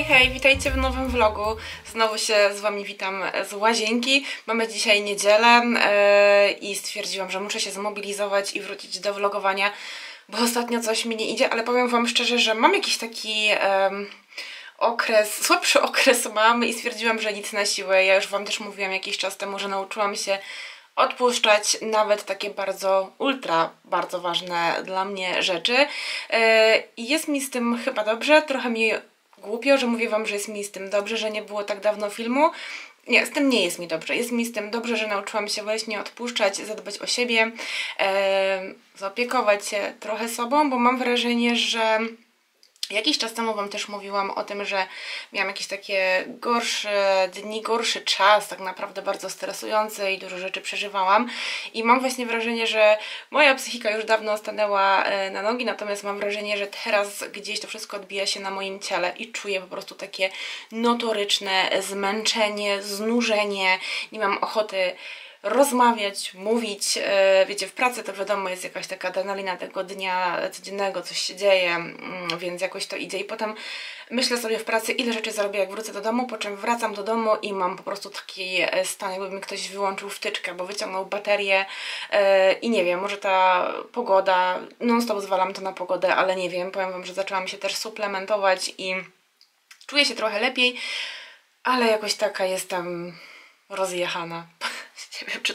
Hej, hej, witajcie w nowym vlogu. Znowu się z wami witam z łazienki. Mamy dzisiaj niedzielę i stwierdziłam, że muszę się zmobilizować i wrócić do vlogowania, bo ostatnio coś mi nie idzie, ale powiem wam szczerze, że mam jakiś taki słabszy okres mam i stwierdziłam, że nic na siłę. Ja już wam też mówiłam jakiś czas temu, że nauczyłam się odpuszczać nawet takie bardzo ważne dla mnie rzeczy. I jest mi z tym chyba dobrze, trochę mi głupio, że mówię wam, że jest mi z tym dobrze, że nie było tak dawno filmu. Nie, z tym nie jest mi dobrze. Jest mi z tym dobrze, że nauczyłam się właśnie odpuszczać, zadbać o siebie, zaopiekować się trochę sobą, bo mam wrażenie, że jakiś czas temu wam też mówiłam o tym, że miałam jakieś takie gorsze dni, gorszy czas, tak naprawdę bardzo stresujący i dużo rzeczy przeżywałam. I mam właśnie wrażenie, że moja psychika już dawno stanęła na nogi, natomiast mam wrażenie, że teraz gdzieś to wszystko odbija się na moim ciele i czuję po prostu takie notoryczne zmęczenie, znużenie, nie mam ochoty rozmawiać, mówić. Wiecie, w pracy to wiadomo jest jakaś taka adrenalina tego dnia codziennego, coś się dzieje, więc jakoś to idzie i potem myślę sobie w pracy, ile rzeczy zrobię jak wrócę do domu, po czym wracam do domu i mam po prostu taki stan, jakby mi ktoś wyłączył wtyczkę, bo wyciągnął baterię i nie wiem, może ta pogoda, non-stop zwalam to na pogodę, ale nie wiem, powiem wam, że zaczęłam się też suplementować i czuję się trochę lepiej, ale jakoś taka jestem rozjechana. Nie wiem,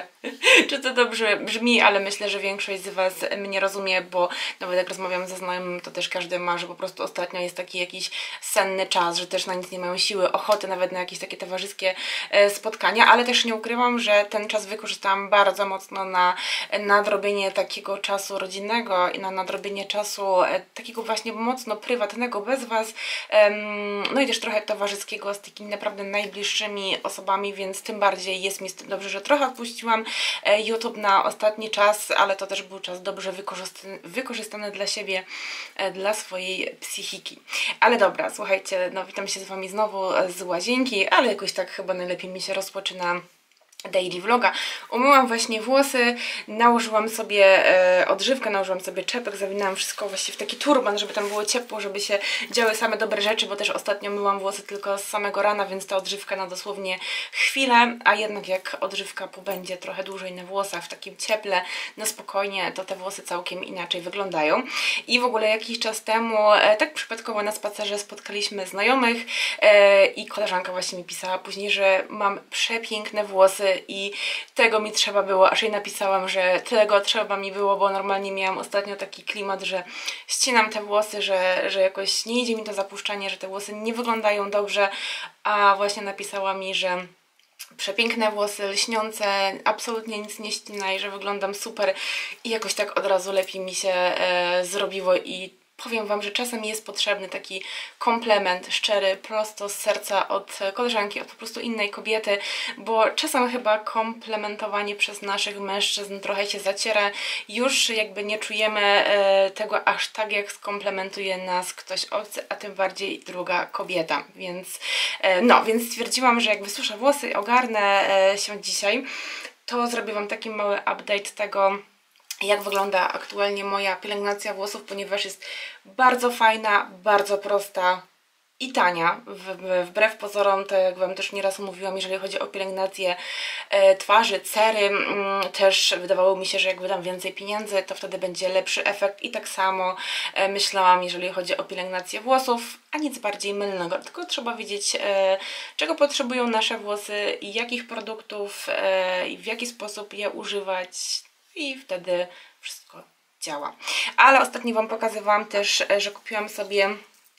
czy to dobrze brzmi, ale myślę, że większość z was mnie rozumie, bo nawet jak rozmawiam ze znajomym, to też każdy ma, że po prostu ostatnio jest taki jakiś senny czas, że też na nic nie mają siły, ochoty nawet na jakieś takie towarzyskie spotkania, ale też nie ukrywam, że ten czas wykorzystałam bardzo mocno na nadrobienie takiego czasu rodzinnego i na nadrobienie czasu takiego właśnie mocno prywatnego bez was, no i też trochę towarzyskiego z takimi naprawdę najbliższymi osobami, więc tym bardziej jest mi z tym dobrze, że trochę odpuściłam YouTube na ostatni czas, ale to też był czas dobrze wykorzystany dla siebie, dla swojej psychiki. Ale dobra, słuchajcie, no witam się z wami znowu z łazienki, ale jakoś tak chyba najlepiej mi się rozpoczyna daily vloga. Umyłam właśnie włosy, nałożyłam sobie odżywkę, nałożyłam sobie czepek, zawinęłam wszystko właśnie w taki turban, żeby tam było ciepło, żeby się działy same dobre rzeczy, bo też ostatnio myłam włosy tylko z samego rana, więc ta odżywka na dosłownie chwilę, a jednak jak odżywka pobędzie trochę dłużej na włosach, w takim cieple, na spokojnie, to te włosy całkiem inaczej wyglądają. I w ogóle jakiś czas temu, tak przypadkowo na spacerze spotkaliśmy znajomych i koleżanka właśnie mi pisała później, że mam przepiękne włosy i tego mi trzeba było, aż jej napisałam, że tego trzeba mi było, bo normalnie miałam ostatnio taki klimat, że ścinam te włosy, że jakoś nie idzie mi to zapuszczanie, że te włosy nie wyglądają dobrze, a właśnie napisała mi, że przepiękne włosy, lśniące, absolutnie nic nie ścinaj, że wyglądam super i jakoś tak od razu lepiej mi się zrobiło i powiem wam, że czasem jest potrzebny taki komplement szczery, prosto z serca od koleżanki, od po prostu innej kobiety, bo czasem chyba komplementowanie przez naszych mężczyzn trochę się zaciera. Już jakby nie czujemy tego aż tak, jak skomplementuje nas ktoś obcy, a tym bardziej druga kobieta. Więc więc stwierdziłam, że jak wysuszę włosy i ogarnę się dzisiaj, to zrobię wam taki mały update tego, jak wygląda aktualnie moja pielęgnacja włosów, ponieważ jest bardzo fajna, bardzo prosta i tania, wbrew pozorom, tak jak wam też nieraz mówiłam, jeżeli chodzi o pielęgnację twarzy, cery, też wydawało mi się, że jak wydam więcej pieniędzy, to wtedy będzie lepszy efekt i tak samo myślałam, jeżeli chodzi o pielęgnację włosów, a nic bardziej mylnego, tylko trzeba wiedzieć, czego potrzebują nasze włosy i jakich produktów i w jaki sposób je używać, i wtedy wszystko działa. Ale ostatnio wam pokazywałam też, że kupiłam sobie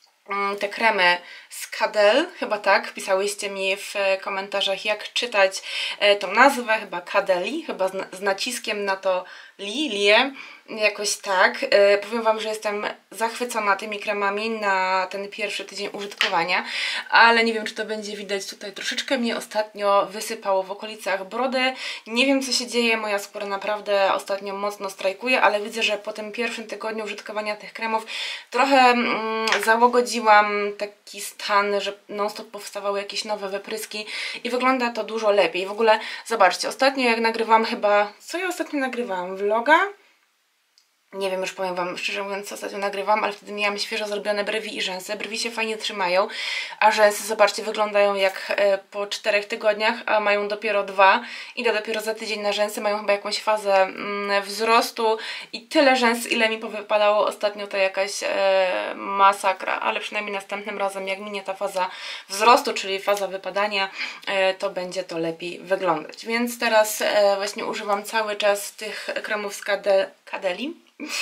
te kremy z Kadel, chyba tak, pisałyście mi w komentarzach, jak czytać tą nazwę, chyba Kadeli, chyba z naciskiem na to Lilie, jakoś tak. Powiem wam, że jestem zachwycona tymi kremami na ten pierwszy tydzień użytkowania, ale nie wiem, czy to będzie widać tutaj, troszeczkę mnie ostatnio wysypało w okolicach brody. Nie wiem, co się dzieje, moja skóra naprawdę ostatnio mocno strajkuje, ale widzę, że po tym pierwszym tygodniu użytkowania tych kremów trochę załagodziłam taki stan, że non-stop powstawały jakieś nowe wypryski i wygląda to dużo lepiej. W ogóle zobaczcie, ostatnio jak nagrywam chyba, co ja ostatnio nagrywałam? Vloga? Nie wiem, już powiem Wam, szczerze mówiąc, co ostatnio nagrywam, ale wtedy miałam świeżo zrobione brwi i rzęsy. Brwi się fajnie trzymają, a rzęsy, zobaczcie, wyglądają jak po 4 tygodniach, a mają dopiero 2. Idę dopiero za tydzień na rzęsy, mają chyba jakąś fazę wzrostu i tyle rzęs, ile mi powypadało ostatnio, to jakaś masakra, ale przynajmniej następnym razem, jak minie ta faza wzrostu, czyli faza wypadania, to będzie to lepiej wyglądać. Więc teraz właśnie używam cały czas tych kremów z Kadeli.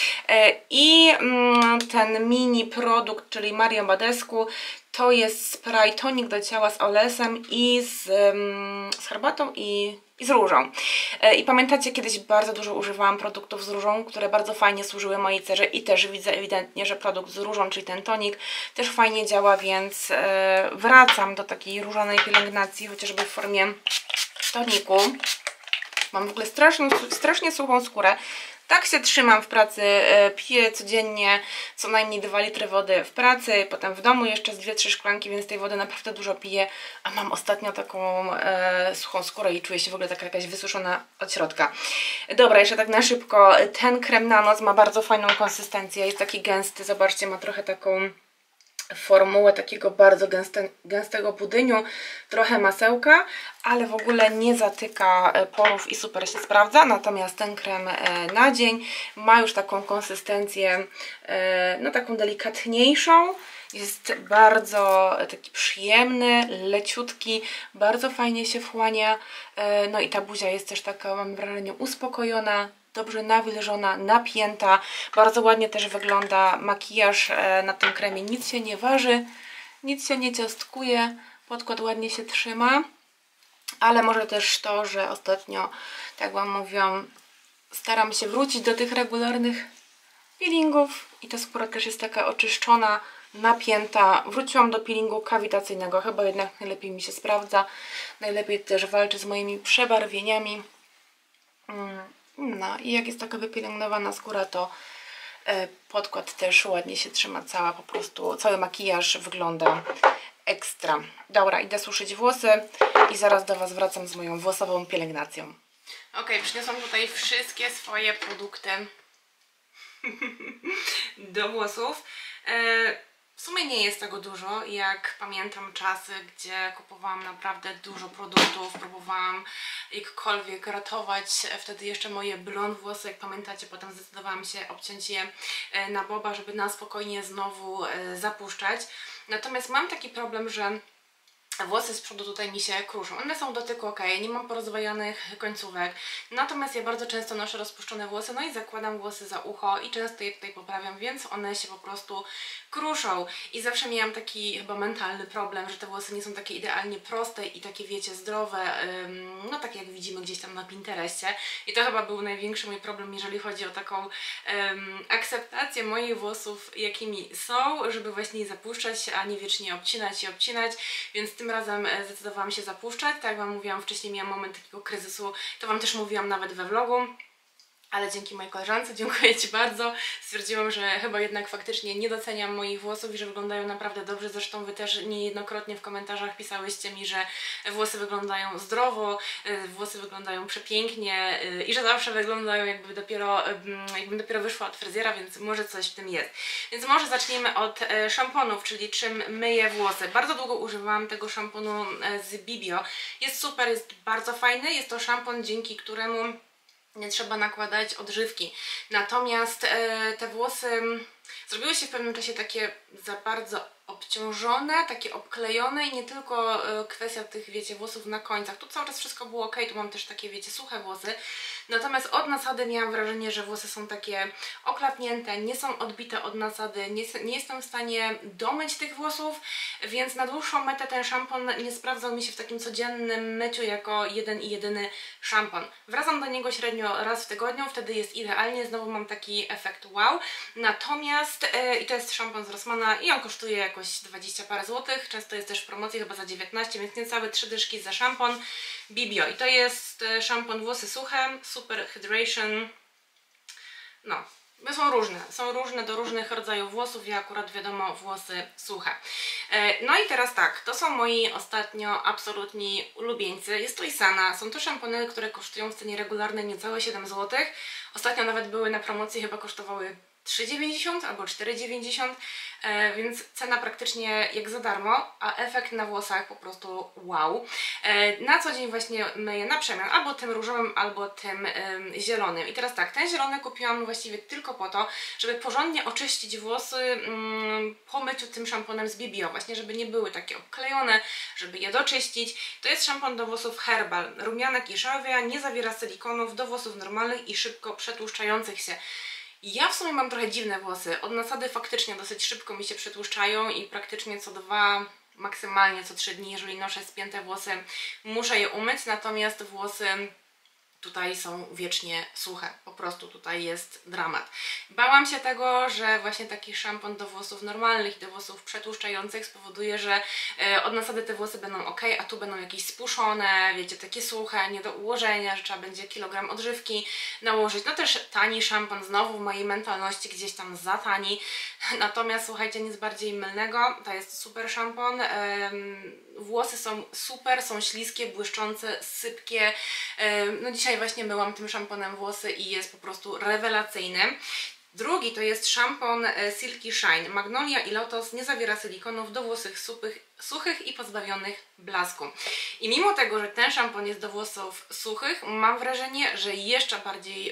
I ten mini produkt, czyli Mario Badescu, to jest spray tonik do ciała z olesem i z herbatą i z różą. I pamiętacie, kiedyś bardzo dużo używałam produktów z różą, które bardzo fajnie służyły mojej cerze i też widzę ewidentnie, że produkt z różą, czyli ten tonik, też fajnie działa, więc wracam do takiej różanej pielęgnacji, chociażby w formie toniku. Mam w ogóle strasznie suchą skórę. Tak się trzymam w pracy, piję codziennie co najmniej 2 litry wody w pracy, potem w domu jeszcze z 2-3 szklanki, więc tej wody naprawdę dużo piję, a mam ostatnio taką suchą skórę i czuję się w ogóle taka jakaś wysuszona od środka. Dobra, jeszcze tak na szybko, ten krem na noc ma bardzo fajną konsystencję, jest taki gęsty, zobaczcie, ma trochę taką formułę takiego bardzo gęstego budyniu, trochę masełka, ale w ogóle nie zatyka porów i super się sprawdza. Natomiast ten krem na dzień ma już taką konsystencję, no taką delikatniejszą. Jest bardzo taki przyjemny, leciutki, bardzo fajnie się wchłania. No i ta buzia jest też taka, mam wrażenie, uspokojona, dobrze nawilżona, napięta. Bardzo ładnie też wygląda makijaż na tym kremie. Nic się nie waży, nic się nie ciastkuje, podkład ładnie się trzyma. Ale może też to, że ostatnio, tak jak Wam mówiłam, staram się wrócić do tych regularnych peelingów i ta skóra też jest taka oczyszczona, napięta. Wróciłam do peelingu kawitacyjnego, chyba jednak najlepiej mi się sprawdza. Najlepiej też walczy z moimi przebarwieniami. No i jak jest taka wypielęgnowana skóra, to podkład też ładnie się trzyma, po prostu cały makijaż wygląda ekstra. Dobra, idę suszyć włosy i zaraz do Was wracam z moją włosową pielęgnacją. Ok, przyniosłam tutaj wszystkie swoje produkty do włosów. W sumie nie jest tego dużo, jak pamiętam czasy, gdzie kupowałam naprawdę dużo produktów, próbowałam jakkolwiek ratować wtedy jeszcze moje blond włosy. Jak pamiętacie, potem zdecydowałam się obciąć je na boba, żeby na spokojnie znowu zapuszczać. Natomiast mam taki problem, że włosy z przodu tutaj mi się kruszą. One są w dotyku ok, nie mam porozwajanych końcówek, natomiast ja bardzo często noszę rozpuszczone włosy, no i zakładam włosy za ucho i często je tutaj poprawiam, więc one się po prostu kruszą. I zawsze miałam taki chyba mentalny problem, że te włosy nie są takie idealnie proste i takie, wiecie, zdrowe, no takie jak widzimy gdzieś tam na Pinterestie. I to chyba był największy mój problem, jeżeli chodzi o taką akceptację moich włosów, jakimi są, żeby właśnie je zapuszczać, a nie wiecznie obcinać i obcinać, więc tym razem zdecydowałam się zapuszczać. Tak jak Wam mówiłam, wcześniej miałam moment takiego kryzysu, to Wam też mówiłam nawet we vlogu. Ale dzięki mojej koleżance, dziękuję Ci bardzo, stwierdziłam, że chyba jednak faktycznie nie doceniam moich włosów i że wyglądają naprawdę dobrze. Zresztą Wy też niejednokrotnie w komentarzach pisałyście mi, że włosy wyglądają zdrowo, włosy wyglądają przepięknie i że zawsze wyglądają jakbym dopiero wyszła od fryzjera, więc może coś w tym jest. Więc może zacznijmy od szamponów, czyli czym myję włosy. Bardzo długo używałam tego szamponu z Bibio. Jest super, jest bardzo fajny, jest to szampon, dzięki któremu nie trzeba nakładać odżywki. Natomiast te włosy zrobiły się w pewnym czasie takie za bardzo obciążone, takie obklejone i nie tylko kwestia tych, wiecie, włosów na końcach. Tu cały czas wszystko było ok, tu mam też takie, wiecie, suche włosy. Natomiast od nasady miałam wrażenie, że włosy są takie oklapnięte, nie są odbite od nasady, nie jestem w stanie domyć tych włosów, więc na dłuższą metę ten szampon nie sprawdzał mi się w takim codziennym myciu jako jeden i jedyny szampon. Wracam do niego średnio raz w tygodniu, wtedy jest idealnie, znowu mam taki efekt wow. Natomiast, i to jest szampon z Rossmana i on kosztuje jakoś 20 parę złotych, często jest też w promocji, chyba za 19, więc niecałe 3 dyszki za szampon Bibio. I to jest szampon włosy suche, Super Hydration, no, Bo są różne do różnych rodzajów włosów, ja akurat wiadomo włosy suche. No i teraz tak, to są moi ostatnio absolutni ulubieńcy. Jest to Isana, są to szampony, które kosztują w cenie regularnej niecałe 7 zł. Ostatnio nawet były na promocji, chyba kosztowały 3,90 albo 4,90, więc cena praktycznie jak za darmo, a efekt na włosach po prostu wow. Na co dzień właśnie myję na przemian albo tym różowym, albo tym zielonym. I teraz tak, ten zielony kupiłam właściwie tylko po to, żeby porządnie oczyścić włosy po myciu tym szamponem z BBO, właśnie żeby nie były takie obklejone, żeby je doczyścić. To jest szampon do włosów Herbal, rumianek i szałwia, nie zawiera silikonów, do włosów normalnych i szybko przetłuszczających się. Ja w sumie mam trochę dziwne włosy. Od nasady faktycznie dosyć szybko mi się przetłuszczają i praktycznie co 2, maksymalnie co 3 dni, jeżeli noszę spięte włosy, muszę je umyć, natomiast włosy tutaj są wiecznie suche, po prostu tutaj jest dramat. Bałam się tego, że właśnie taki szampon do włosów normalnych i do włosów przetłuszczających spowoduje, że od nasady te włosy będą ok, a tu będą jakieś spuszczone, wiecie, takie suche, nie do ułożenia, że trzeba będzie kilogram odżywki nałożyć. No też tani szampon, znowu w mojej mentalności gdzieś tam za tani. Natomiast słuchajcie, nic bardziej mylnego, to jest super szampon. Włosy są super, są śliskie, błyszczące, sypkie. No dzisiaj właśnie myłam tym szamponem włosy i jest po prostu rewelacyjny. Drugi to jest szampon Silky Shine. Magnolia i lotos, nie zawiera silikonów, do włosów suchych i pozbawionych blasku. I mimo tego, że ten szampon jest do włosów suchych, mam wrażenie, że jeszcze bardziej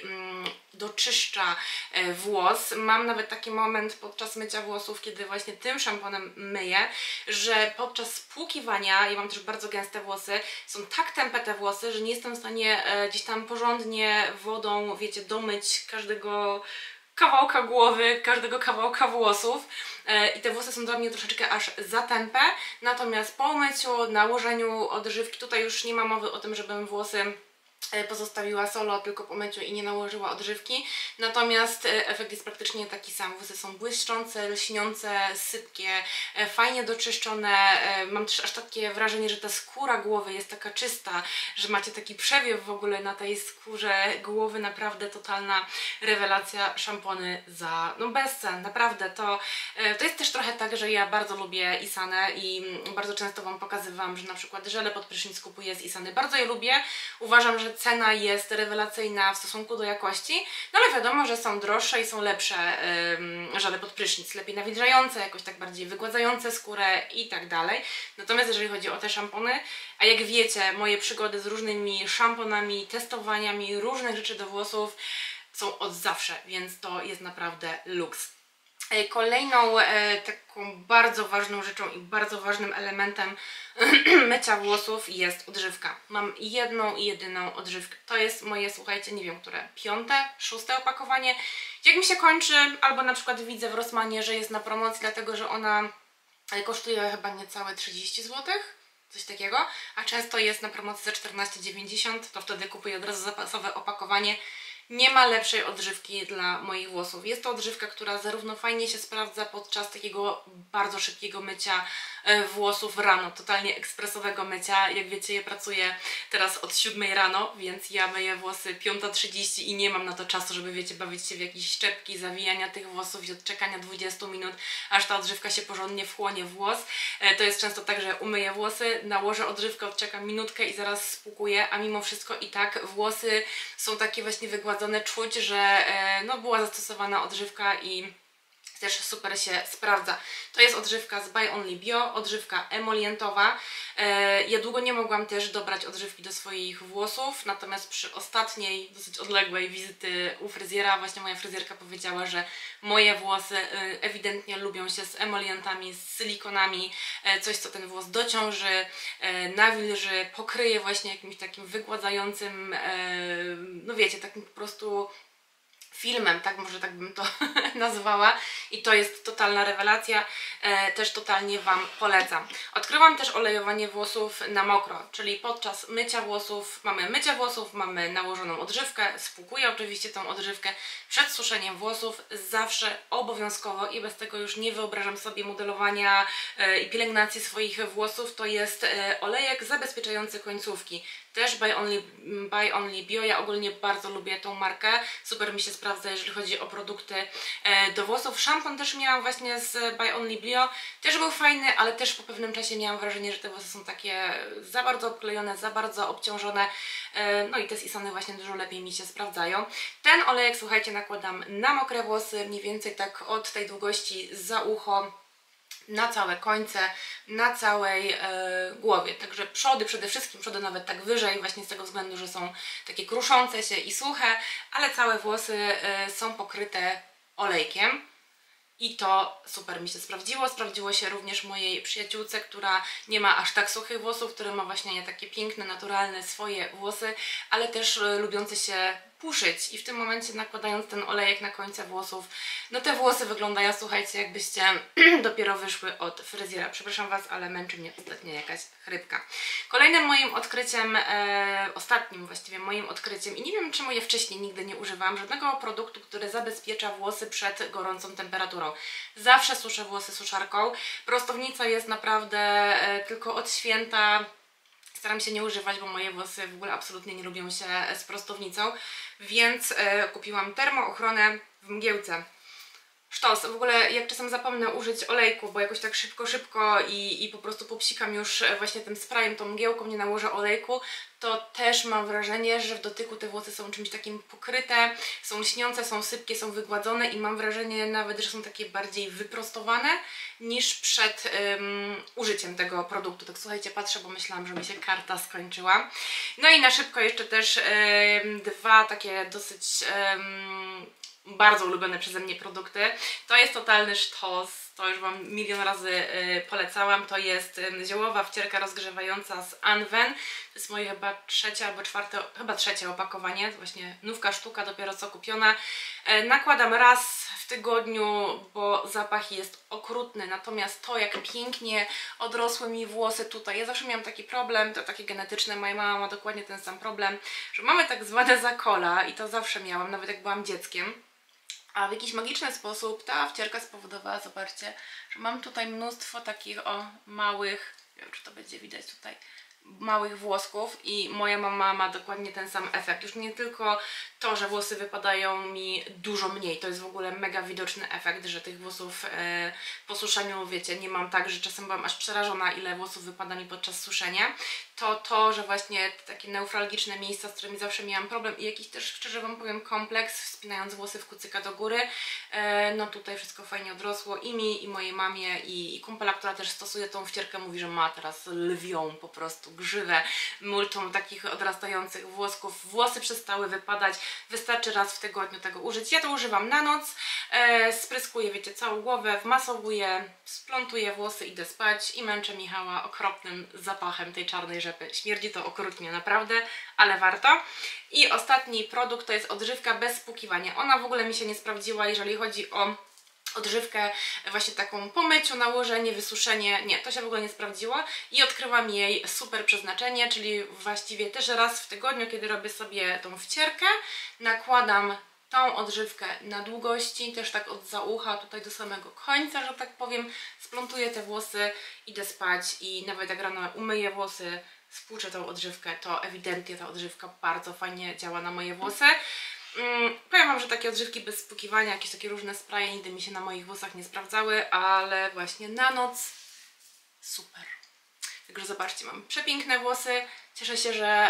doczyszcza włos. Mam nawet taki moment podczas mycia włosów, kiedy właśnie tym szamponem myję, że podczas spłukiwania, ja mam też bardzo gęste włosy, są tak tępe te włosy, że nie jestem w stanie gdzieś tam porządnie wodą, wiecie, domyć każdego kawałka głowy, każdego kawałka włosów i te włosy są dla mnie troszeczkę aż za tępe, natomiast po myciu, nałożeniu odżywki, tutaj już nie ma mowy o tym, żebym włosy pozostawiła solo tylko po myciu i nie nałożyła odżywki, natomiast efekt jest praktycznie taki sam. Włosy są błyszczące, lśniące, sypkie, fajnie doczyszczone. Mam też aż takie wrażenie, że ta skóra głowy jest taka czysta, że macie taki przewiew w ogóle na tej skórze głowy. Naprawdę totalna rewelacja, szampony za bezcen, naprawdę. To jest też trochę tak, że ja bardzo lubię Isanę i bardzo często Wam pokazywałam, że na przykład żele pod prysznic kupuję z Isany. Bardzo je lubię. Uważam, że cena jest rewelacyjna w stosunku do jakości, no ale wiadomo, że są droższe i są lepsze żele pod prysznic, lepiej nawilżające, jakoś tak bardziej wygładzające skórę i tak dalej. Natomiast jeżeli chodzi o te szampony, a jak wiecie, moje przygody z różnymi szamponami, testowaniami różnych rzeczy do włosów są od zawsze, więc to jest naprawdę luks. Kolejną taką bardzo ważną rzeczą i bardzo ważnym elementem mycia włosów jest odżywka. Mam jedną i jedyną odżywkę. To jest moje, słuchajcie, nie wiem, które 5., 6. opakowanie. Jak mi się kończy, albo na przykład widzę w Rossmanie, że jest na promocji, dlatego że ona kosztuje chyba niecałe 30 zł, coś takiego, a często jest na promocji za 14,90, to wtedy kupuję od razu zapasowe opakowanie. Nie ma lepszej odżywki dla moich włosów. Jest to odżywka, która zarówno fajnie się sprawdza podczas takiego bardzo szybkiego mycia włosów rano, totalnie ekspresowego mycia. Jak wiecie, ja pracuję teraz od 7 rano, więc ja myję włosy 5:30 i nie mam na to czasu, żeby, wiecie, bawić się w jakieś szczepki, zawijania tych włosów i odczekania 20 minut, aż ta odżywka się porządnie wchłonie w włos. To jest często tak, że umyję włosy, nałożę odżywkę, odczekam minutkę i zaraz spłukuję, a mimo wszystko i tak włosy są takie właśnie wygładzone, czuć, że no, była zastosowana odżywka i też super się sprawdza. To jest odżywka z By Only Bio, odżywka emolientowa. Ja długo nie mogłam też dobrać odżywki do swoich włosów, natomiast przy ostatniej, dosyć odległej wizyty u fryzjera właśnie moja fryzjerka powiedziała, że moje włosy ewidentnie lubią się z emolientami, z silikonami, coś co ten włos dociąży, nawilży, pokryje właśnie jakimś takim wygładzającym, no wiecie, takim po prostu filmem, tak, może tak bym to nazwała, i to jest totalna rewelacja, też totalnie Wam polecam. Odkryłam też olejowanie włosów na mokro, czyli podczas mycia włosów, mamy nałożoną odżywkę, spłukuję oczywiście tą odżywkę przed suszeniem włosów, zawsze obowiązkowo i bez tego już nie wyobrażam sobie modelowania i pielęgnacji swoich włosów, to jest olejek zabezpieczający końcówki. też By Only Bio. Ja ogólnie bardzo lubię tą markę, super mi się sprawdza, jeżeli chodzi o produkty do włosów. Szampon też miałam właśnie z By Only Bio, też był fajny, ale też po pewnym czasie miałam wrażenie, że te włosy są takie za bardzo obklejone, za bardzo obciążone, no i te Sisony właśnie dużo lepiej mi się sprawdzają. Ten olejek, słuchajcie, nakładam na mokre włosy, mniej więcej tak od tej długości za ucho, na całe końce, na całej głowie. Także przody, przede wszystkim przody nawet tak wyżej, właśnie z tego względu, że są takie kruszące się i suche, ale całe włosy są pokryte olejkiem. I to super mi się sprawdziło. Sprawdziło się również mojej przyjaciółce, która nie ma aż tak suchych włosów, która ma właśnie takie piękne, naturalne swoje włosy, ale też lubiące się puszyć. I w tym momencie, nakładając ten olejek na końce włosów, no te włosy wyglądają, słuchajcie, jakbyście dopiero wyszły od fryzjera. Przepraszam Was, ale męczy mnie ostatnio jakaś chrypka. Kolejnym moim odkryciem, ostatnim właściwie moim odkryciem, i nie wiem czemu je wcześniej nigdy nie używałam, żadnego produktu, który zabezpiecza włosy przed gorącą temperaturą. Zawsze suszę włosy suszarką. Prostownica jest naprawdę tylko od święta. Staram się nie używać, bo moje włosy w ogóle absolutnie nie lubią się z prostownicą, więc kupiłam termoochronę w mgiełce. Sztos, w ogóle jak czasem zapomnę użyć olejku, bo jakoś tak szybko i po prostu popsikam już właśnie tym sprayem, tą mgiełką, nie nałożę olejku, to też mam wrażenie, że w dotyku te włosy są czymś takim pokryte, są lśniące, są sypkie, są wygładzone i mam wrażenie nawet, że są takie bardziej wyprostowane niż przed użyciem tego produktu. Tak słuchajcie, patrzę, bo myślałam, że mi się karta skończyła. No i na szybko jeszcze też dwa takie dosyć bardzo ulubione przeze mnie produkty. To jest totalny sztos, to już Wam milion razy polecałam. To jest ziołowa wcierka rozgrzewająca z Anwen. To jest moje chyba trzecie albo czwarte, chyba trzecie opakowanie, właśnie nówka sztuka, dopiero co kupiona. Nakładam raz w tygodniu, bo zapach jest okrutny, natomiast to, jak pięknie odrosły mi włosy tutaj. Ja zawsze miałam taki problem, to takie genetyczne, moja mama ma dokładnie ten sam problem, że mamy tak zwane zakola i to zawsze miałam, nawet jak byłam dzieckiem. A w jakiś magiczny sposób ta wcierka spowodowała, zobaczcie, że mam tutaj mnóstwo takich małych, nie wiem czy to będzie widać tutaj, małych włosków i moja mama ma dokładnie ten sam efekt. Już nie tylko to, że włosy wypadają mi dużo mniej, to jest w ogóle mega widoczny efekt, że tych włosów po suszeniu, wiecie, nie mam tak, że czasem byłam aż przerażona, ile włosów wypada mi podczas suszenia. To, że właśnie takie neuralgiczne miejsca, z którymi zawsze miałam problem i jakiś też, szczerze Wam powiem, kompleks, wspinając włosy w kucyka do góry, no tutaj wszystko fajnie odrosło i mi, i mojej mamie, i kumpela, która też stosuje tą wcierkę, mówi, że ma teraz lwią po prostu grzywę, multum takich odrastających włosków. Włosy przestały wypadać, wystarczy raz w tygodniu tego użyć. Ja to używam na noc, spryskuję, wiecie, całą głowę, wmasowuję, splątuję włosy, idę spać i męczę Michała okropnym zapachem tej czarnej rzepy. Śmierdzi to okrutnie, naprawdę, ale warto. I ostatni produkt to jest odżywka bez spłukiwania. Ona w ogóle mi się nie sprawdziła, jeżeli chodzi o odżywkę właśnie taką po myciu, nałożenie, wysuszenie, nie, to się w ogóle nie sprawdziło i odkryłam jej super przeznaczenie, czyli właściwie też raz w tygodniu, kiedy robię sobie tą wcierkę, nakładam tą odżywkę na długości, też tak od za ucha tutaj do samego końca, że tak powiem, splątuję te włosy, idę spać i nawet jak rano umyję włosy, spłuczę tą odżywkę, to ewidentnie ta odżywka bardzo fajnie działa na moje włosy. Powiem Wam, że takie odżywki bez spłukiwania, jakieś takie różne spraye nigdy mi się na moich włosach nie sprawdzały, ale właśnie na noc super. Także zobaczcie, mam przepiękne włosy. Cieszę się, że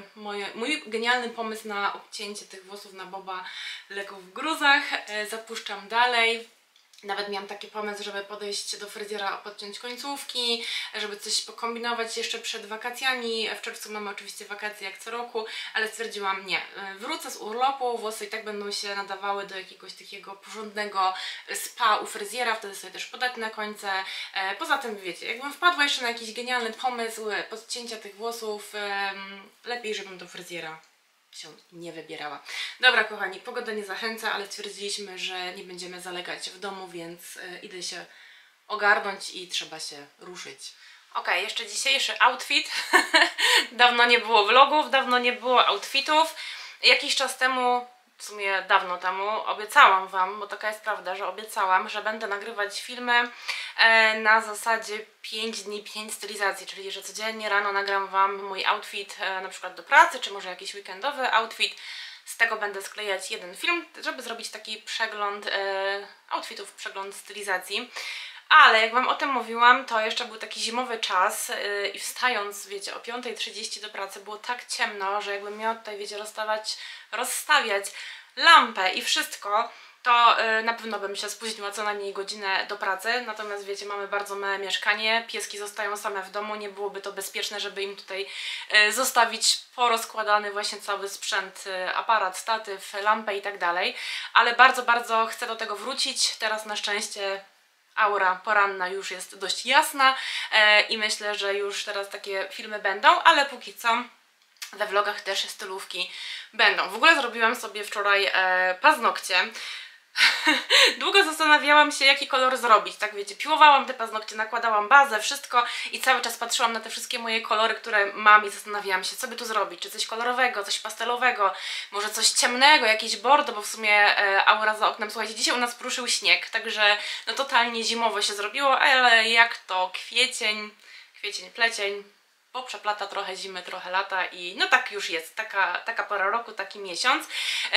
mój genialny pomysł na obcięcie tych włosów na boba legł w gruzach. Zapuszczam dalej. Nawet miałam taki pomysł, żeby podejść do fryzjera, podciąć końcówki, żeby coś pokombinować jeszcze przed wakacjami. W czerwcu mamy oczywiście wakacje jak co roku, ale stwierdziłam nie. Wrócę z urlopu, włosy i tak będą się nadawały do jakiegoś takiego porządnego spa u fryzjera, wtedy sobie też podetnę końce. Poza tym wiecie, jakbym wpadła jeszcze na jakiś genialny pomysł podcięcia tych włosów, lepiej żebym do fryzjera się nie wybierała. Dobra kochani, pogoda nie zachęca, ale stwierdziliśmy, że nie będziemy zalegać w domu, więc idę się ogarnąć i trzeba się ruszyć. Ok, jeszcze dzisiejszy outfit. Dawno nie było vlogów, dawno nie było outfitów. Jakiś czas temu w sumie dawno temu, obiecałam Wam, bo taka jest prawda, że obiecałam, że będę nagrywać filmy na zasadzie 5 dni, 5 stylizacji, czyli że codziennie rano nagram Wam mój outfit na przykład do pracy, czy może jakiś weekendowy outfit. Z tego będę sklejać jeden film, żeby zrobić taki przegląd outfitów, przegląd stylizacji. Ale jak Wam o tym mówiłam, to jeszcze był taki zimowy czas i wstając, wiecie, o 5:30 do pracy było tak ciemno, że jakbym miała tutaj, wiecie, rozstawiać lampę i wszystko, to na pewno bym się spóźniła co najmniej godzinę do pracy. Natomiast wiecie, mamy bardzo małe mieszkanie, pieski zostają same w domu, nie byłoby to bezpieczne, żeby im tutaj zostawić porozkładany właśnie cały sprzęt, aparat, statyw, lampę i tak dalej. Ale bardzo, bardzo chcę do tego wrócić. Teraz na szczęście aura poranna już jest dość jasna i myślę, że już teraz takie filmy będą, ale póki co we vlogach też stylówki będą. W ogóle zrobiłam sobie wczoraj paznokcie. Długo zastanawiałam się, jaki kolor zrobić, tak wiecie, piłowałam te paznokcie, nakładałam bazę, wszystko i cały czas patrzyłam na te wszystkie moje kolory, które mam i zastanawiałam się, co by tu zrobić, czy coś kolorowego, coś pastelowego, może coś ciemnego, jakiś bordo, bo w sumie aura za oknem, słuchajcie, dzisiaj u nas pruszył śnieg, także no totalnie zimowo się zrobiło, ale jak to kwiecień, plecień, bo przeplata trochę zimy, trochę lata i no tak już jest, taka pora roku, taki miesiąc,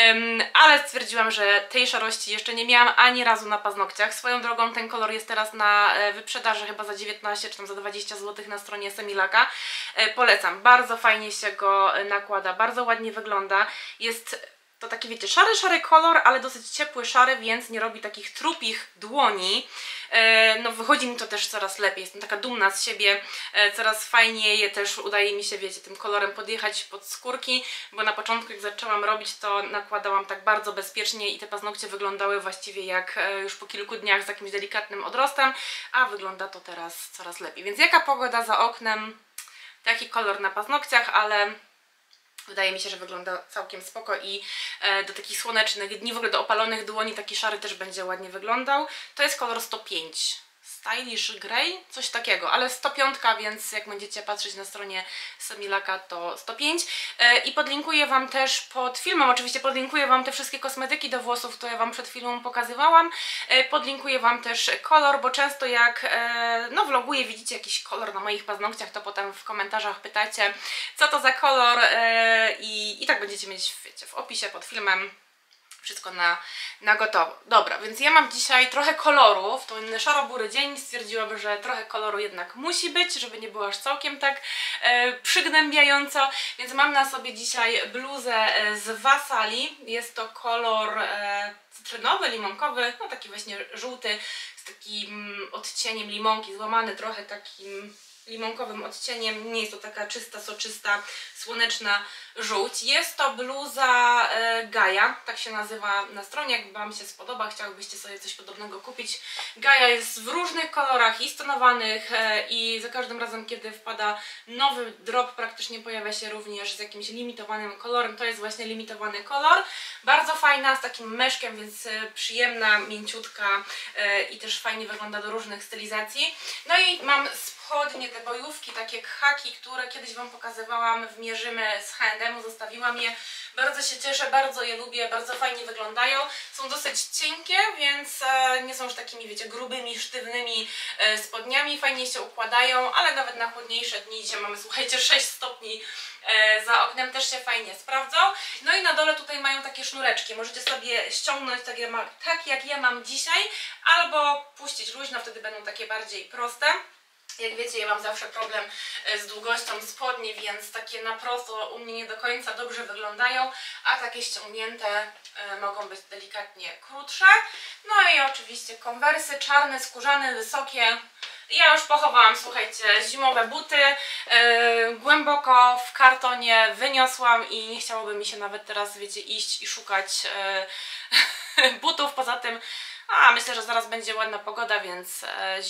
ale stwierdziłam, że tej szarości jeszcze nie miałam ani razu na paznokciach. Swoją drogą ten kolor jest teraz na wyprzedaży chyba za 19 czy tam za 20 zł na stronie Semilaka. Polecam, bardzo fajnie się go nakłada, bardzo ładnie wygląda, jest to taki, wiecie, szary kolor, ale dosyć ciepły szary, więc nie robi takich trupich dłoni. No wychodzi mi to też coraz lepiej, jestem taka dumna z siebie, coraz fajniej też udaje mi się, wiecie, tym kolorem podjechać pod skórki, bo na początku jak zaczęłam robić, to nakładałam tak bardzo bezpiecznie i te paznokcie wyglądały właściwie jak już po kilku dniach z jakimś delikatnym odrostem, a wygląda to teraz coraz lepiej. Więc jaka pogoda za oknem, taki kolor na paznokciach, ale wydaje mi się, że wygląda całkiem spoko i do takich słonecznych dni, w ogóle do opalonych dłoni taki szary też będzie ładnie wyglądał. To jest kolor 105. Stylish Grey, coś takiego, ale 105, więc jak będziecie patrzeć na stronie Semilaka, to 105. I podlinkuję Wam też pod filmem, oczywiście podlinkuję Wam te wszystkie kosmetyki do włosów, które Wam przed chwilą pokazywałam. Podlinkuję Wam też kolor, bo często jak no vloguję, widzicie jakiś kolor na moich paznokciach, to potem w komentarzach pytacie, co to za kolor i tak będziecie mieć, wiecie, w opisie pod filmem wszystko na gotowo. Dobra, więc ja mam dzisiaj trochę koloru. W ten szaro-bury dzień stwierdziłam, że trochę koloru jednak musi być, żeby nie było aż całkiem tak przygnębiająco. Więc mam na sobie dzisiaj bluzę z Wasali. Jest to kolor cytrynowy, limonkowy, no taki właśnie żółty, z takim odcieniem limonki, złamany trochę takim limonkowym odcieniem, nie jest to taka czysta, soczysta, słoneczna żółć. Jest to bluza Gaia, tak się nazywa na stronie, jak Wam się spodoba, chciałybyście sobie coś podobnego kupić. Gaia jest w różnych kolorach i stonowanych i za każdym razem, kiedy wpada nowy drop, praktycznie pojawia się również z jakimś limitowanym kolorem. To jest właśnie limitowany kolor. Bardzo fajna, z takim meszkiem, więc przyjemna, mięciutka i też fajnie wygląda do różnych stylizacji. No i mam spodnie, te bojówki, takie khaki, które kiedyś Wam pokazywałam w Mierzymy z H&M, zostawiłam je. Bardzo się cieszę, bardzo je lubię, bardzo fajnie wyglądają. Są dosyć cienkie, więc nie są już takimi, wiecie, grubymi, sztywnymi spodniami. Fajnie się układają, ale nawet na chłodniejsze dni, dzisiaj mamy, słuchajcie, 6 stopni za oknem, też się fajnie sprawdzą. No i na dole tutaj mają takie sznureczki. Możecie sobie ściągnąć tak jak ja mam dzisiaj, albo puścić luźno, wtedy będą takie bardziej proste. Jak wiecie, ja mam zawsze problem z długością spodni, więc takie na prosto u mnie nie do końca dobrze wyglądają, a takie ściągnięte mogą być delikatnie krótsze. No i oczywiście konwersy czarne, skórzane, wysokie. Ja już pochowałam, słuchajcie, zimowe buty, głęboko w kartonie wyniosłam i nie chciałoby mi się nawet teraz, wiecie, iść i szukać butów. Poza tym myślę, że zaraz będzie ładna pogoda, więc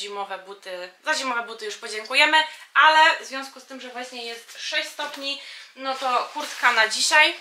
za zimowe buty już podziękujemy, ale w związku z tym, że właśnie jest 6 stopni, no to kurtka na dzisiaj,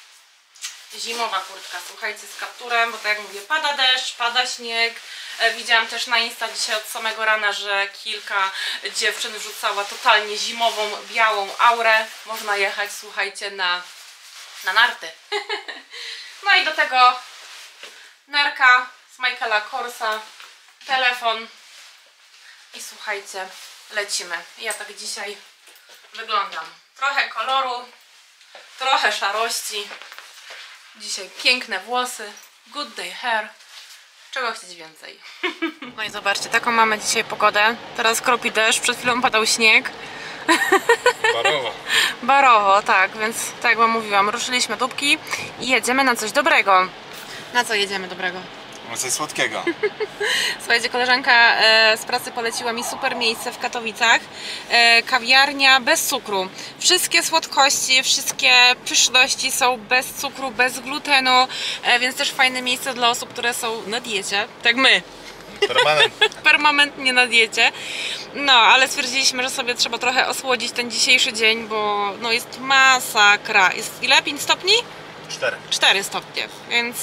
zimowa kurtka, słuchajcie, z kapturem, bo tak jak mówię, pada deszcz, pada śnieg. Widziałam też na Insta dzisiaj od samego rana, że kilka dziewczyn wrzucała totalnie zimową, białą aurę. Można jechać, słuchajcie, na narty. No i do tego nerka z Michaela Korsa, telefon i słuchajcie, lecimy. Ja tak dzisiaj wyglądam. Trochę koloru, trochę szarości. Dzisiaj piękne włosy, good day hair. Czego chcieć więcej? No i zobaczcie, taką mamy dzisiaj pogodę. Teraz kropi deszcz, przed chwilą padał śnieg. Barowo. Barowo, tak, więc tak jak wam mówiłam, ruszyliśmy dupki i jedziemy na coś dobrego. Na co jedziemy dobrego? Na coś słodkiego. Słuchajcie, koleżanka z pracy poleciła mi super miejsce w Katowicach. Kawiarnia bez cukru. Wszystkie słodkości, wszystkie pyszności są bez cukru, bez glutenu, więc też fajne miejsce dla osób, które są na diecie, tak my. Permanentnie na diecie. No, ale stwierdziliśmy, że sobie trzeba trochę osłodzić ten dzisiejszy dzień, bo no jest masakra. Jest ile? 5 stopni? 4. 4 stopnie, więc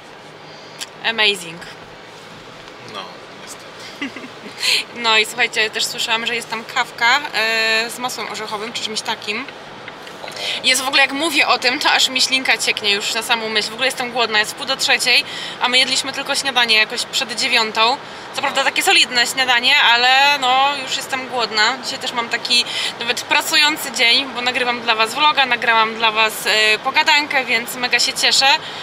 amazing. No, niestety. No i słuchajcie, też słyszałam, że jest tam kawka z masłem orzechowym, czy czymś takim. Jest w ogóle, jak mówię o tym, to aż mi ślinka cieknie już na samą myśl. W ogóle jestem głodna, jest 2:30, a my jedliśmy tylko śniadanie jakoś przed 9. Co prawda takie solidne śniadanie, ale no już jestem głodna. Dzisiaj też mam taki nawet pracujący dzień, bo nagrywam dla was vloga, nagrałam dla was pogadankę, więc mega się cieszę.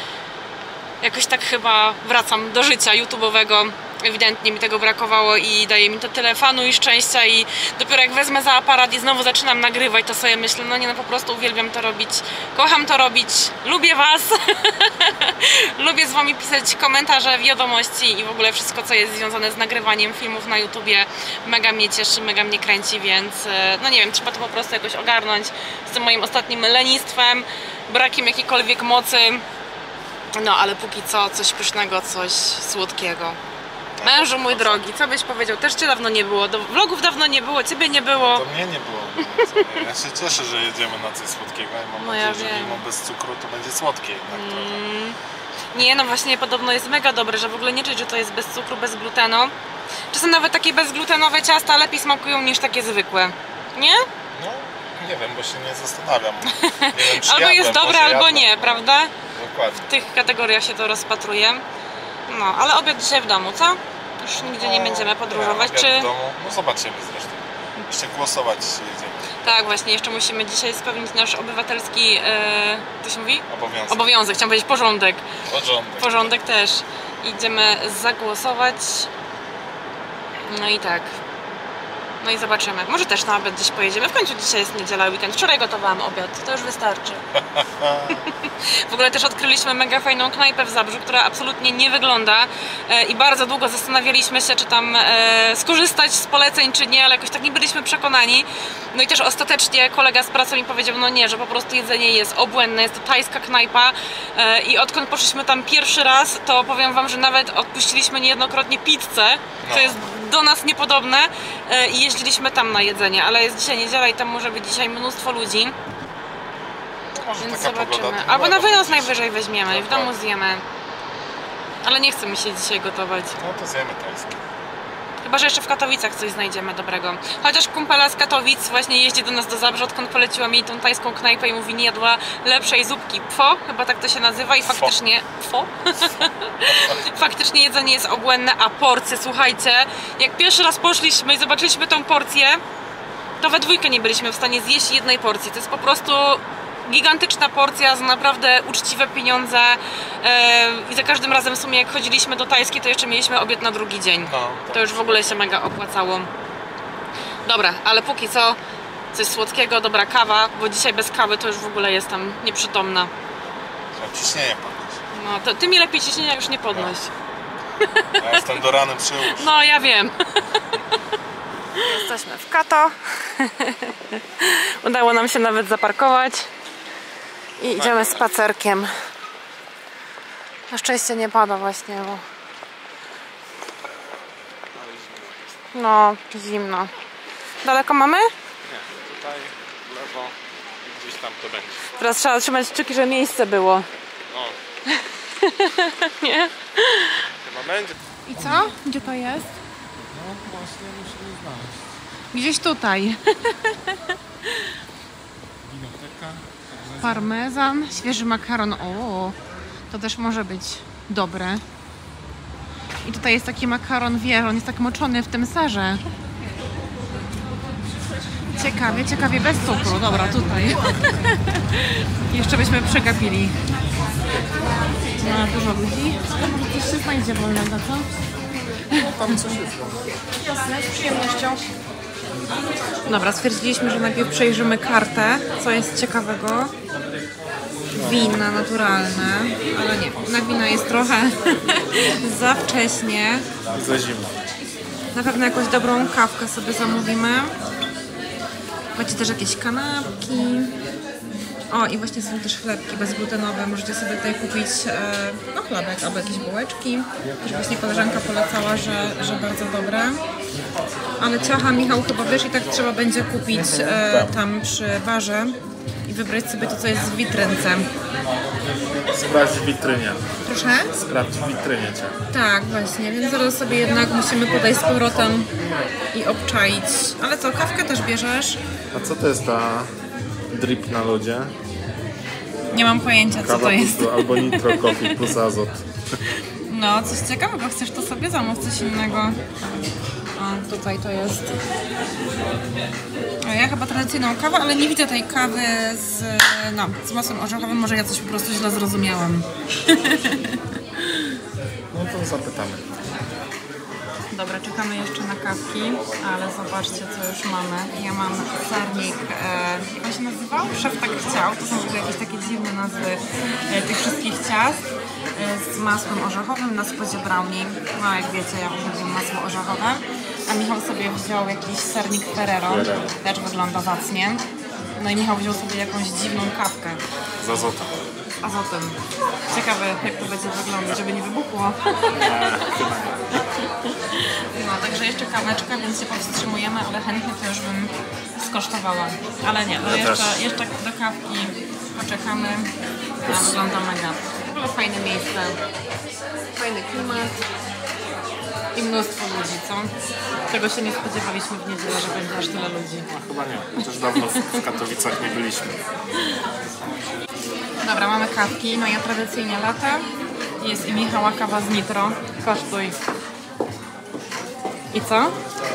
Jakoś tak chyba wracam do życia YouTube'owego. Ewidentnie mi tego brakowało i daje mi to tyle fanu i szczęścia i dopiero jak wezmę za aparat i znowu zaczynam nagrywać, to sobie myślę, no nie, no po prostu uwielbiam to robić, kocham to robić, lubię was, lubię z wami pisać komentarze, wiadomości i w ogóle wszystko, co jest związane z nagrywaniem filmów na YouTubie, mega mnie cieszy, mega mnie kręci, więc no nie wiem, trzeba to po prostu jakoś ogarnąć z tym moim ostatnim lenistwem, brakiem jakiejkolwiek mocy, no ale póki co coś pysznego, coś słodkiego. Mężu mój drogi, co byś powiedział? Też cię dawno nie było, vlogów dawno nie było, ciebie nie było. To mnie nie było. Ja się cieszę, że jedziemy na coś słodkiego i mam nadzieję, że mimo bez cukru to będzie słodkie jednak trochę. Nie, no właśnie podobno jest mega dobre, że w ogóle nie czuć, że to jest bez cukru, bez glutenu. Czasem nawet takie bezglutenowe ciasta lepiej smakują niż takie zwykłe, nie? No, nie wiem, bo się nie zastanawiam. Nie wiem, czy albo jest dobre, albo nie, prawda? Dokładnie. W tych kategoriach się to rozpatruje. No, ale obiad dzisiaj w domu, co? Już nigdzie nie będziemy podróżować, nie, czy... w domu. No zobaczymy zresztą. Jeszcze głosować jedziemy. Tak, właśnie, jeszcze musimy dzisiaj spełnić nasz obywatelski, to się mówi? Obowiązek. Obowiązek, chciałam powiedzieć porządek. Porządek. Porządek też. Idziemy zagłosować. No i tak. No i zobaczymy. Może też na obiad gdzieś pojedziemy. W końcu dzisiaj jest niedziela, weekend. Wczoraj gotowałam obiad. To już wystarczy. W ogóle też odkryliśmy mega fajną knajpę w Zabrzu, która absolutnie nie wygląda. I bardzo długo zastanawialiśmy się, czy tam skorzystać z poleceń, czy nie, ale jakoś tak nie byliśmy przekonani. No i też ostatecznie kolega z pracy mi powiedział, no nie, że po prostu jedzenie jest obłędne. Jest to tajska knajpa. I odkąd poszliśmy tam pierwszy raz, to powiem wam, że nawet odpuściliśmy niejednokrotnie pizzę. To jest do nas niepodobne i jeździliśmy tam na jedzenie, ale jest dzisiaj niedziela i tam może być dzisiaj mnóstwo ludzi, więc zobaczymy. Albo na wynos najwyżej weźmiemy i w domu zjemy, ale nie chce mi się dzisiaj gotować. No to zjemy tajskie. Chyba że jeszcze w Katowicach coś znajdziemy dobrego. Chociaż kumpela z Katowic właśnie jeździ do nas do Zabrza, odkąd poleciła mi tą tajską knajpę i mówi, nie jadła lepszej zupki. Pho, chyba tak to się nazywa i faktycznie... Pho? Faktycznie jedzenie jest obłędne, a porcje, słuchajcie, jak pierwszy raz poszliśmy i zobaczyliśmy tą porcję, to we dwójkę nie byliśmy w stanie zjeść jednej porcji. To jest po prostu gigantyczna porcja za naprawdę uczciwe pieniądze i za każdym razem w sumie jak chodziliśmy do tajskiej, to jeszcze mieliśmy obiad na drugi dzień. No, tak. To już w ogóle się mega opłacało. Dobra, ale póki co coś słodkiego, dobra kawa, bo dzisiaj bez kawy to już w ogóle jestem nieprzytomna. Trzeba ciśnienie podnieść. No to ty mi lepiej ciśnienia już nie podnoś. Ja jestem do rany przyłóż. No ja wiem. Jesteśmy w Kato. Udało nam się nawet zaparkować. I idziemy spacerkiem. Na szczęście nie pada właśnie, bo... No, zimno. Daleko mamy? Nie, tutaj w lewo i gdzieś tam to będzie. Teraz trzeba trzymać kciuki, żeby miejsce było. No. Nie? Chyba będzie. I co? Gdzie to jest? No właśnie musimy znaleźć. Gdzieś tutaj. Winoteka. Parmezan, świeży makaron. O, To też może być dobre. I tutaj jest taki makaron, wiesz, on jest tak moczony w tym serze. Ciekawie, ciekawie, bez cukru. Dobra, tutaj. Jeszcze byśmy przegapili. No, dużo ludzi. Może coś się znajdzie wolnego, co? Tam coś jest. Jasne, z przyjemnością. Dobra, stwierdziliśmy, że najpierw przejrzymy kartę, co jest ciekawego. Wina naturalne, ale nie, na wina jest trochę za wcześnie. Za zimno. Na pewno jakąś dobrą kawkę sobie zamówimy. Macie też jakieś kanapki. O, i właśnie są też chlebki bezglutenowe. Możecie sobie tutaj kupić no, chlebek albo jakieś bułeczki. Też właśnie koleżanka polecała, że bardzo dobre. Ale ciacha, Michał, chyba wiesz, i tak trzeba będzie kupić tam przy barze i wybrać sobie to, co jest w witrynce. Sprawdź w witrynie. Proszę? Sprawdź w witrynie cię. Tak, właśnie, więc zaraz sobie jednak musimy podejść z powrotem i obczaić. Ale co, kawkę też bierzesz? A co to jest ta drip na lodzie? Nie mam pojęcia, co to jest. Albo nitro coffee plus azot. No, coś ciekawego, chcesz to sobie zamów, coś innego. O, tutaj to jest. O, ja chyba tradycyjną kawę, ale nie widzę tej kawy z masłem orzechowym. Może ja coś po prostu źle zrozumiałam. No to zapytamy. Dobra, czekamy jeszcze na kawki, ale zobaczcie, co już mamy. Ja mam sernik, jak on się nazywał? Szef tak chciał. To są w ogóle jakieś takie dziwne nazwy tych wszystkich ciast z masłem orzechowym na spodzie brownie. No jak wiecie, ja uwielbiam masło orzechowe. A Michał sobie wziął jakiś sernik Ferrero. Też wygląda zacnie. No i Michał wziął sobie jakąś dziwną kawkę. Z azotem. Z azotem. Ciekawe, jak to będzie wyglądać, żeby nie wybuchło. No, także jeszcze kaweczka, więc się powstrzymujemy, ale chętnie to już bym skosztowała. Ale nie, no jeszcze do kawki poczekamy. A wygląda mega. W ogóle fajne miejsce. Fajny klimat. I mnóstwo ludzi, co? Czego się nie spodziewaliśmy w niedzielę, że będzie aż tyle ludzi. No chyba nie, chociaż dawno w Katowicach nie byliśmy. Dobra, mamy kawki, no ja tradycyjnie latę. Jest i Michała kawa z nitro. Kosztuj. I co?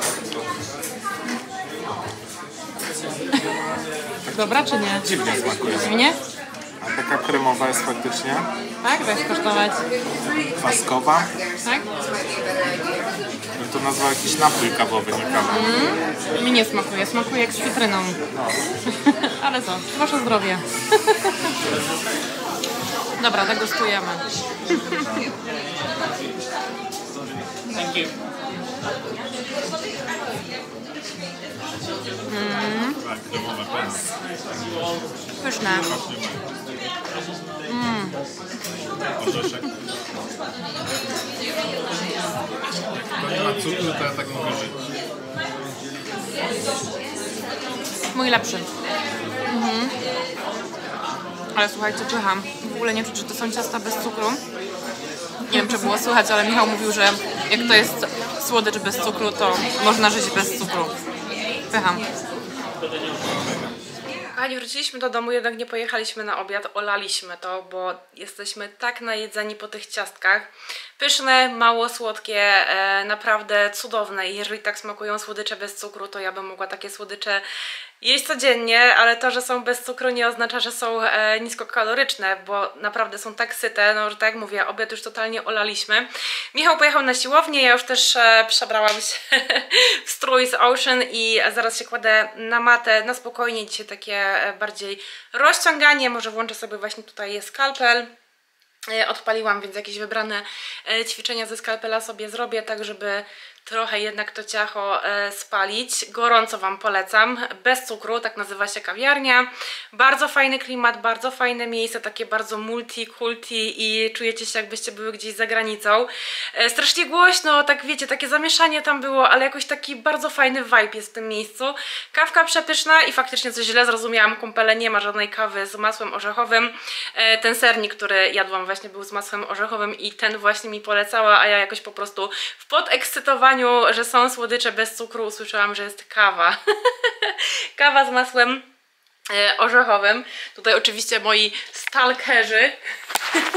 Dobra czy nie? Dziwnie smakuje. Dziwnie? A taka kremowa jest faktycznie. Tak? Weź kosztować. Kwaskowa. Tak? Bym to nazwał jakiś napój kawowy, nie kawa. Mi nie smakuje, smakuje jak z cytryną. Ale co? Wasze zdrowie. Dobra, degustujemy. Thank you. Pyszne. Orzeszek. To nie ma cukru, to ja tak mogę żyć. Mój lepszy. Ale słuchajcie, pycham. W ogóle nie czuć, że to są ciasta bez cukru. Nie wiem, czy było słychać, ale Michał mówił, że jak to jest słodycz bez cukru, to można żyć bez cukru. Pycham. Kochani, wróciliśmy do domu, jednak nie pojechaliśmy na obiad, olaliśmy to, bo jesteśmy tak najedzeni po tych ciastkach. Pyszne, mało słodkie, naprawdę cudowne i jeżeli tak smakują słodycze bez cukru, to ja bym mogła takie słodycze jeść codziennie, ale to, że są bez cukru nie oznacza, że są niskokaloryczne, bo naprawdę są tak syte, no że tak jak mówię, obiad już totalnie olaliśmy. Michał pojechał na siłownię, ja już też przebrałam się w strój z Ocean i zaraz się kładę na matę, na spokojnie, dzisiaj takie bardziej rozciąganie, może włączę sobie właśnie tutaj skalpel. Odpaliłam, więc jakieś wybrane ćwiczenia ze skalpela sobie zrobię, tak żeby trochę jednak to ciacho spalić. Gorąco Wam polecam, bez cukru, tak nazywa się kawiarnia. Bardzo fajny klimat, bardzo fajne miejsce, takie bardzo multi-kulti i czujecie się, jakbyście były gdzieś za granicą. Strasznie głośno, tak wiecie, takie zamieszanie tam było, ale jakoś taki bardzo fajny vibe jest w tym miejscu. Kawka przepyszna i faktycznie coś źle zrozumiałam, kumpele, nie ma żadnej kawy z masłem orzechowym. Ten sernik, który jadłam właśnie był z masłem orzechowym i ten właśnie mi polecała, a ja jakoś po prostu w podekscytowaniu, że są słodycze bez cukru, usłyszałam, że jest kawa. Kawa z masłem orzechowym. Tutaj oczywiście moi stalkerzy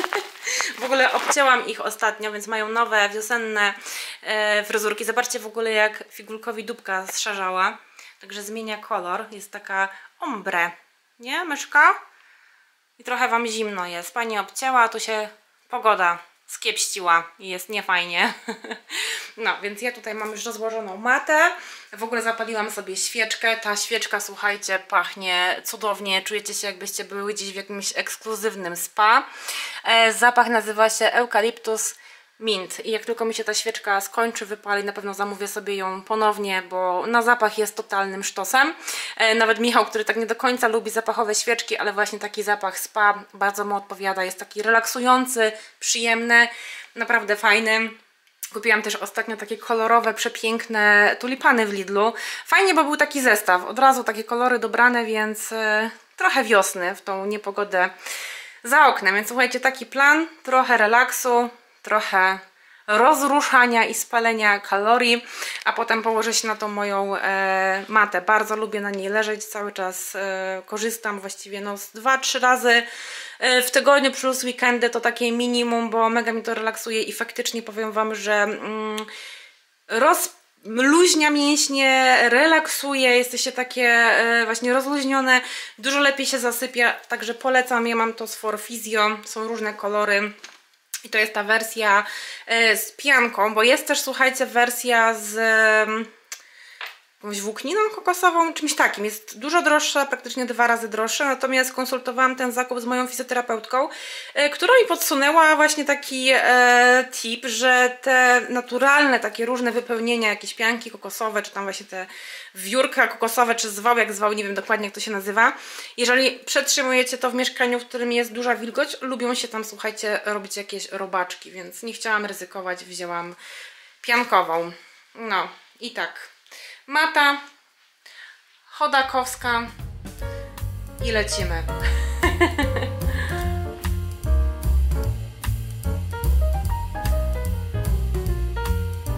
W ogóle obcięłam ich ostatnio, więc mają nowe, wiosenne fryzurki. Zobaczcie w ogóle, jak figurkowi dupka zszarzała. Także zmienia kolor. Jest taka ombre. Nie, myszka? I trochę wam zimno jest. Pani obcięła, a tu się pogoda skiepściła i jest niefajnie. No, więc ja tutaj mam już rozłożoną matę. W ogóle zapaliłam sobie świeczkę. Ta świeczka, słuchajcie, pachnie cudownie. Czujecie się, jakbyście były gdzieś w jakimś ekskluzywnym spa. Zapach nazywa się Eucalyptus Mint. I jak tylko mi się ta świeczka skończy, wypali, na pewno zamówię sobie ją ponownie, bo na zapach jest totalnym sztosem. Nawet Michał, który tak nie do końca lubi zapachowe świeczki, ale właśnie taki zapach spa bardzo mu odpowiada. Jest taki relaksujący, przyjemny, naprawdę fajny. Kupiłam też ostatnio takie kolorowe, przepiękne tulipany w Lidlu. Fajnie, bo był taki zestaw. Od razu takie kolory dobrane, więc trochę wiosny w tą niepogodę za oknem. Więc słuchajcie, taki plan, trochę relaksu, trochę rozruszania i spalenia kalorii, a potem położę się na tą moją matę. Bardzo lubię na niej leżeć, cały czas korzystam właściwie no, 2-3 razy w tygodniu plus weekendy, to takie minimum, bo mega mi to relaksuje i faktycznie powiem wam, że luźnia mięśnie, relaksuje, jesteście takie właśnie rozluźnione, dużo lepiej się zasypia, także polecam. Ja mam to z Forfizio, są różne kolory. I to jest ta wersja z pianką, bo jest też, słuchajcie, wersja z jakąś włókniną kokosową, czymś takim. Jest dużo droższa, praktycznie 2 razy droższa, natomiast konsultowałam ten zakup z moją fizjoterapeutką, która mi podsunęła właśnie taki tip, że te naturalne, takie różne wypełnienia, jakieś pianki kokosowe, czy tam właśnie te wiórka kokosowe, czy zwał, jak zwał, nie wiem dokładnie jak to się nazywa. Jeżeli przetrzymujecie to w mieszkaniu, w którym jest duża wilgoć, lubią się tam, słuchajcie, robić jakieś robaczki, więc nie chciałam ryzykować, wzięłam piankową. No i tak. Mata chodakowska i lecimy.